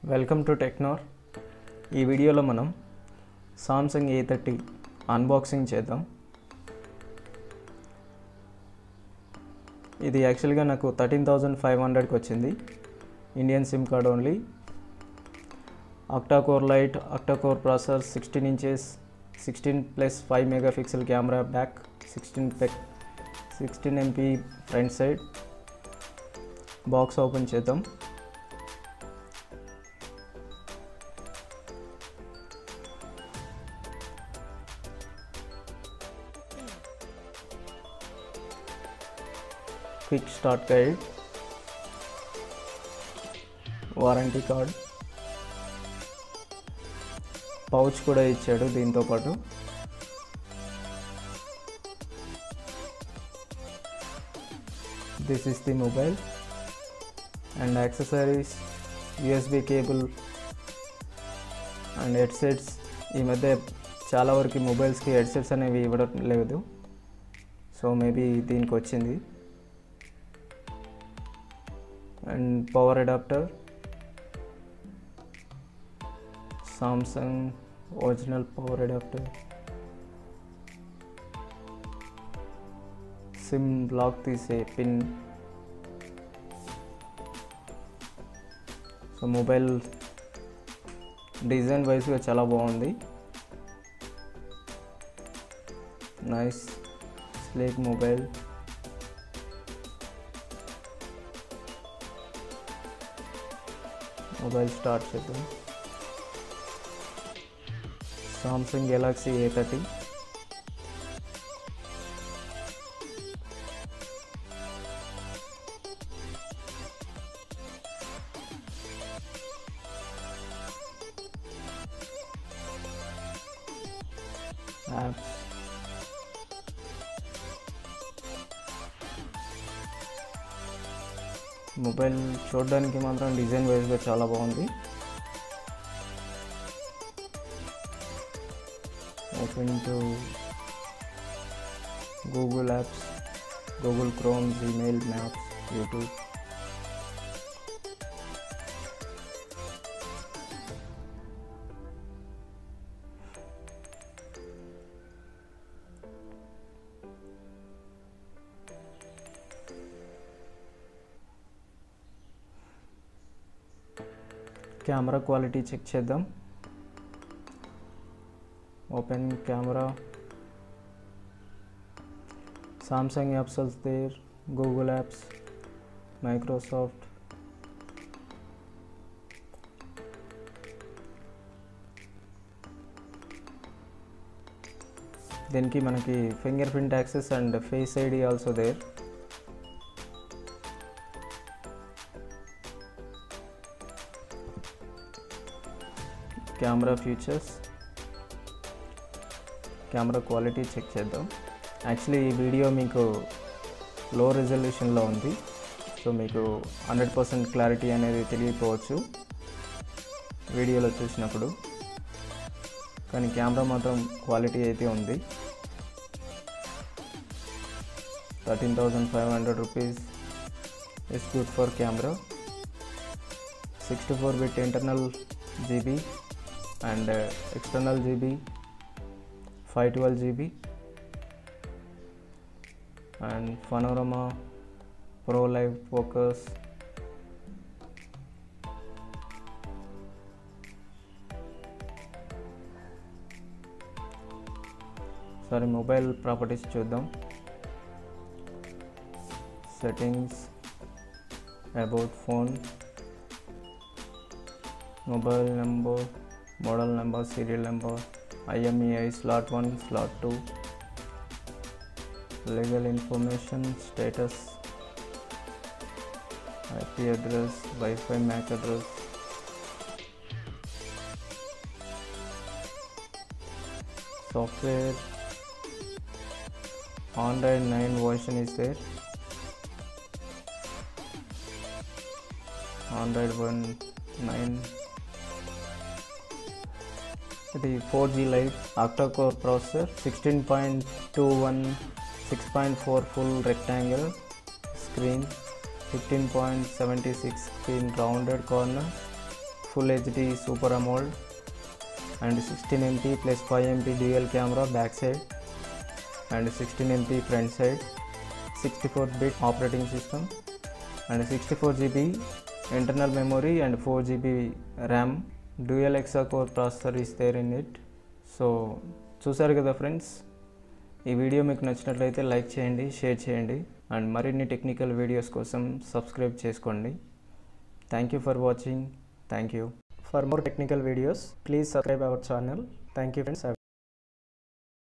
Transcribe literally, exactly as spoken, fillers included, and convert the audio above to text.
Welcome to టెక్నార్. ఈ వీడియోలో మనం సామ్సంగ్ ఏ థర్టీ అన్బాక్సింగ్ చేద్దాం. ఇది యాక్చువల్గా నాకు థర్టీన్ థౌజండ్ ఫైవ్ హండ్రెడ్కి వచ్చింది. Indian sim card only. Octa core lite, octa core processor, sixteen inches, sixteen plus five mega pixel camera back, sixteen peck sixteen MP front side. Box open చేద్దాం. Quick start guide, warranty card, pouch కూడా ఇచ్చాడు దీంతో పాటు. This is the mobile and accessories, USB cable and headsets. ఈ మధ్య చాలా వరకు మొబైల్స్కి headsets అనేవి ఇవ్వడం లేదు, సో మేబీ దీనికి వచ్చింది. And power adapter, Samsung original power adapter, sim lock తీసే పిన్. సో మొబైల్ డిజైన్ వైజ్గా చాలా బాగుంది. Nice sleek mobile. Mobile start చేద్దాం. Samsung Galaxy A thirty. Apps, mobile చూడడానికి మాత్రం డిజైన్ వైజ్గా చాలా బాగుంది. Open to Google apps, Google Chrome, Gmail, Maps, YouTube. Camera quality check చేద్దాం. Open camera. Samsung apps there, Google apps, Microsoft. దీనికి మనకి finger print access and face ID also there. Camera features, camera quality check చేద్దాం. Actually ఈ video మీకు low రిజల్యూషన్లో ఉంది, so మీకు hundred percent clarity అనేది తెలియకపోవచ్చు వీడియోలో చూసినప్పుడు, కానీ కెమెరా మాత్రం క్వాలిటీ అయితే ఉంది. Thirteen thousand five hundred rupees is good for camera. Sixty four bit internal GB and uh, external G B five twelve G B and panorama, pro live focus. Sorry, mobile properties చూద్దాం. settings, about phone, mobile number, model number, serial number, I M E I, slot one, slot two, legal information, status, I P address, Wi-Fi M A C address, software. Android nine version is there. Android one nine. ఇది four G lite, octa core processor, sixteen point two one, six point four full rectangle screen, fifteen point seven six in rounded corner, full H D Super AMOLED and sixteen M P plus five M P dual camera back side and sixteen M P front side, sixty-four bit operating system and sixty-four G B internal memory and four G B RAM. Dual hexa core processor is there in it. సో చూసారు కదా friends, ఈ video మీకు నచ్చినట్లయితే like చేయండి, share చేయండి and మరిన్ని technical videos కోసం సబ్స్క్రైబ్ చేసుకోండి. Thank you for watching. Thank you. For more technical videos please subscribe our channel. Thank you friends.